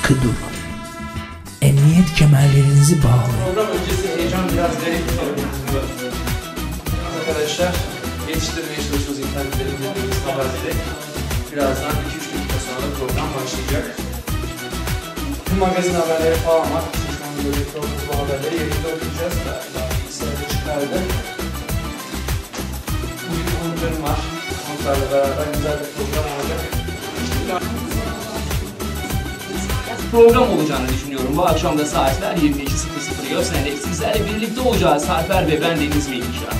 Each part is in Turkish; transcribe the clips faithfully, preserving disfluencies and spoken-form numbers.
sıkı durun. Emniyet kemerlerinizi bağlayın. Program öncesi heyecan biraz garip bir arkadaşlar, yetiştirmeye çalışıyoruz internette indirdiğimiz haberleri. Birazdan iki üç dakika sonra program başlayacak. Tüm magazin haberleri falan var. Şu an böyle bu haberleri yerinde okuyacağız. Daha bilgisayarda çıkardı. Bugün konuklarım var. Konuklarla beraber güzel bir program olacak. Program olacağını düşünüyorum. Bu akşam da saatler yirmi iki sıfır sıfır göstererek sizlerle birlikte olacağız. Sarper ve ben Deniz Melihşah.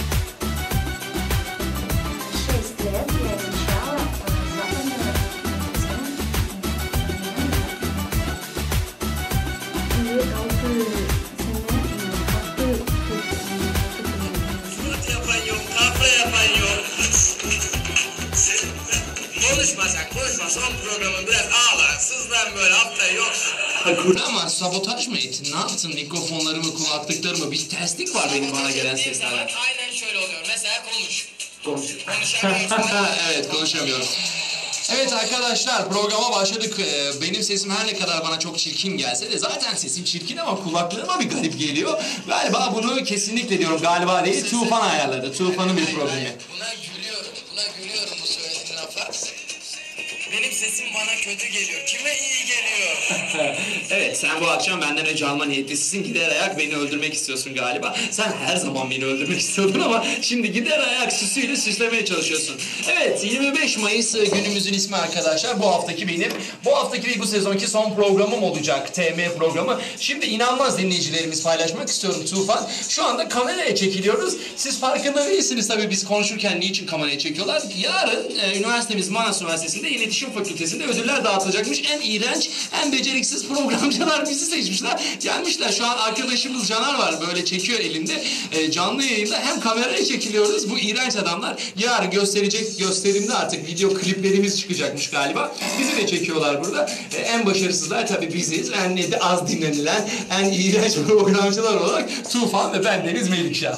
Konuşma sen, konuşma. Son programın biraz ağlar, sızlar böyle hafta yok. Ama sabotaj mı ettin? Ne yaptın? Mikrofonlarımı, kulaklıklarımı, bir terslik var benim bana gelen seslerden. Aynen şöyle oluyor. Mesela konuş. Konuş. Konuşamıyorsun. Evet, konuşamıyorum. Evet arkadaşlar, programa başladık. Benim sesim her ne kadar bana çok çirkin gelse de zaten sesim çirkin ama kulaklarıma bir garip geliyor. Galiba bunu kesinlikle diyorum, galiba değil, Tufan ayarladı. Tufan'ın bir problemi. Buna gülüyorum, buna gülüyorum bu söylediğin lafa. Benim sesim bana kötü geliyor. Kime iyi geliyor? Evet, sen bu akşam benden önce alma niyetlisisin. Gider ayak beni öldürmek istiyorsun galiba. Sen her zaman beni öldürmek istiyordun ama şimdi gider ayak süsüyle süslemeye çalışıyorsun. Evet, yirmi beş Mayıs günümüzün ismi arkadaşlar. Bu haftaki benim, bu haftaki ve bu sezonki son programım olacak. T M programı. Şimdi inanmaz dinleyicilerimiz, paylaşmak istiyorum Tufan. Şu anda kameraya çekiliyoruz. Siz farkında değilsiniz tabii biz konuşurken niçin kameraya çekiyorlar. Yarın e, üniversitemiz Manas Üniversitesi'nde İletişim Fakültesi'nde ödüller dağıtılacakmış. En iğrenç, en beceriksiz programcılar bizi seçmişler. Gelmişler, şu an arkadaşımız Caner var, böyle çekiyor elinde. E, canlı yayında hem kameraya çekiliyoruz. Bu iğrenç adamlar yarın gösterecek gösterimde artık video kliplerimiz çıkacakmış galiba. Bizi de çekiyorlar burada. E, en başarısızlar tabii biziz. En de az dinlenilen, en iğrenç programcılar olarak Tufan ve ben Deniz Melihşah.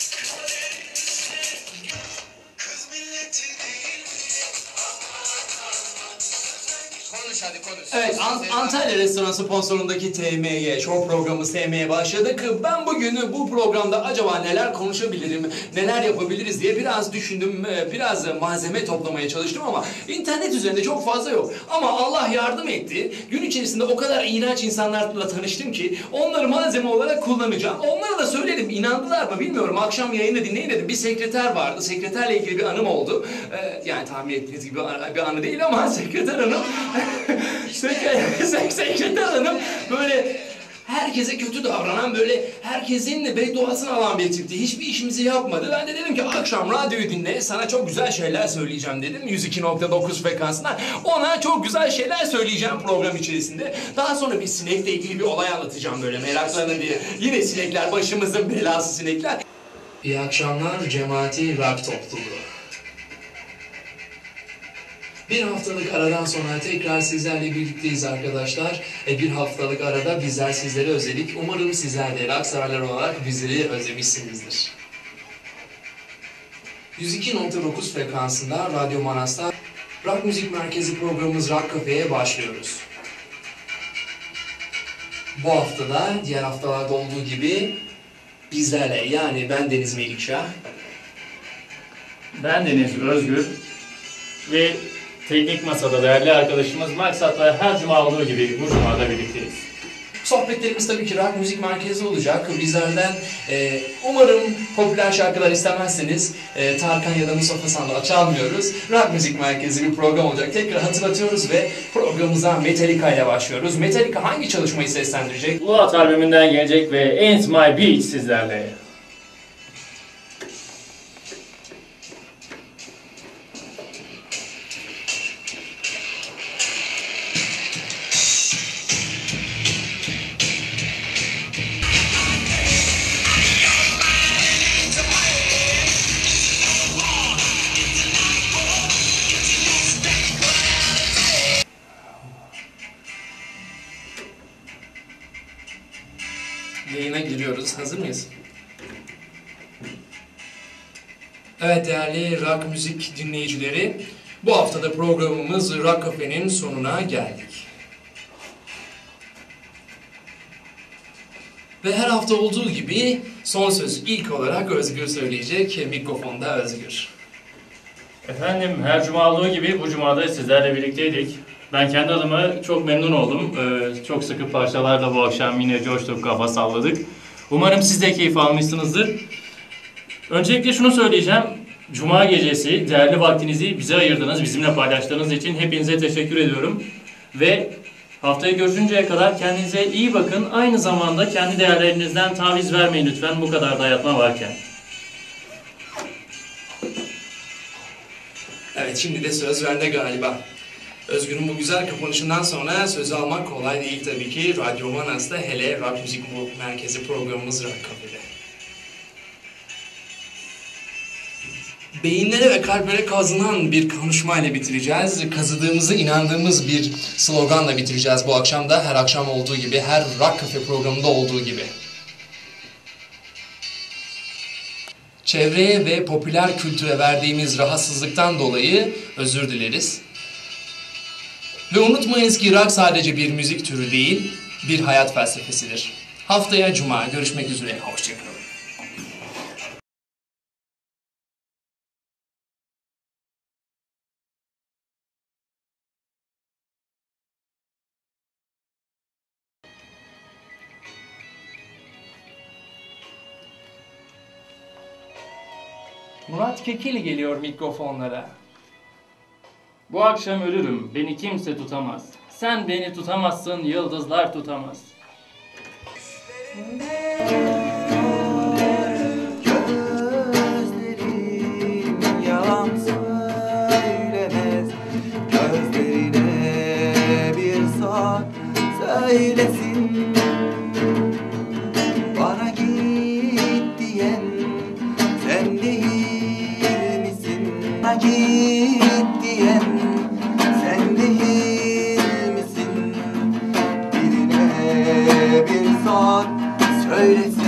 Hadi konuş. Evet, Ant Antalya Restoran sponsorundaki T M Y, show programı T M'ye başladık. Ben bugün bu programda acaba neler konuşabilirim, neler yapabiliriz diye biraz düşündüm, biraz malzeme toplamaya çalıştım ama internet üzerinde çok fazla yok. Ama Allah yardım etti. Gün içerisinde o kadar iğrenç insanlarla tanıştım ki onları malzeme olarak kullanacağım. Onlara da söyledim, inandılar mı bilmiyorum. Akşam yayını dinleyin dedim. Bir sekreter vardı, sekreterle ilgili bir anım oldu. Ee, yani tahmin ettiğiniz gibi bir anı değil ama sekreter hanım... Sekreter hanım böyle herkese kötü davranan, böyle herkesin bedduasını alan bir tipti. Hiçbir işimizi yapmadı. Ben de dedim ki akşam radyoyu dinle, sana çok güzel şeyler söyleyeceğim dedim. yüz iki nokta dokuz frekansından ona çok güzel şeyler söyleyeceğim program içerisinde. Daha sonra bir sinekle ilgili bir olay anlatacağım böyle meraklanın diye. Yine sinekler, başımızın belası sinekler. İyi akşamlar cemaati rock topluluğu. Bir haftalık aradan sonra tekrar sizlerle birlikteyiz arkadaşlar. E, bir haftalık arada bizler sizleri özledik. Umarım sizler de rockseverler olarak bizleri özlemişsinizdir. yüz iki nokta dokuz frekansında Radyo Manas'ta Rock Müzik Merkezi programımız Rock Cafe'ye başlıyoruz. Bu haftada diğer haftalarda olduğu gibi bizlerle, yani ben Deniz Melihşah, ben Deniz Özgür ve teknik masada değerli arkadaşımız Maksat'la her cuma olduğu gibi bu cuma da birlikteyiz. Sohbetlerimiz tabii ki Rock Müzik Merkezi olacak. Bizlerden e, umarım popüler şarkılar istemezseniz e, Tarkan ya da Mustafa Sandal çalmıyoruz. Rock Müzik Merkezi bir program olacak. Tekrar hatırlatıyoruz ve programımıza Metallica ile başlıyoruz. Metallica hangi çalışmayı seslendirecek? Blood albümünden gelecek ve Ain't My Beach sizlerle. Yayına giriyoruz. Hazır mıyız? Evet değerli rock müzik dinleyicileri, bu haftada programımız Rock Cafe'nin sonuna geldik. Ve her hafta olduğu gibi son sözü ilk olarak Özgür söyleyecek. Mikrofonda Özgür. Efendim her cuma olduğu gibi bu cumada sizlerle birlikteydik. Ben kendi adıma çok memnun oldum. Ee, çok sıkı parçalarla bu akşam yine coştuk, kafa salladık. Umarım siz de keyif almışsınızdır. Öncelikle şunu söyleyeceğim. Cuma gecesi değerli vaktinizi bize ayırdınız, bizimle paylaştığınız için hepinize teşekkür ediyorum. Ve haftaya görüşünceye kadar kendinize iyi bakın. Aynı zamanda kendi değerlerinizden taviz vermeyin lütfen bu kadar dayatma varken. Evet, şimdi de söz bende galiba. Özgür'ün bu güzel kapanışından sonra sözü almak kolay değil tabii ki. Radyo Manas'ta, hele Rock Müzik Merkezi programımız Rock Cafe'de. Beyinlere ve kalplere kazınan bir konuşmayla bitireceğiz. Kazıdığımızı inandığımız bir sloganla bitireceğiz bu akşam da. Her akşam olduğu gibi, her Rock Cafe programında olduğu gibi. Çevreye ve popüler kültüre verdiğimiz rahatsızlıktan dolayı özür dileriz. Ve unutmayınız ki rock sadece bir müzik türü değil, bir hayat felsefesidir. Haftaya Cuma görüşmek üzere, hoşçakalın. Murat Kekili geliyor mikrofonlara. Bu akşam ölürüm, beni kimse tutamaz. Sen beni tutamazsın, yıldızlar tutamaz. Gözlerim yalan söylemez. Gözlerine bir sor söylesin. Bana git diyen sen değil misin? Bana git diyen sen değil misin? Birine bir sor söylesin.